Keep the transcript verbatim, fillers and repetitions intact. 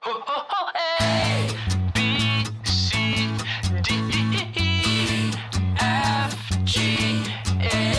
A, B, C, D, E, F, G, A.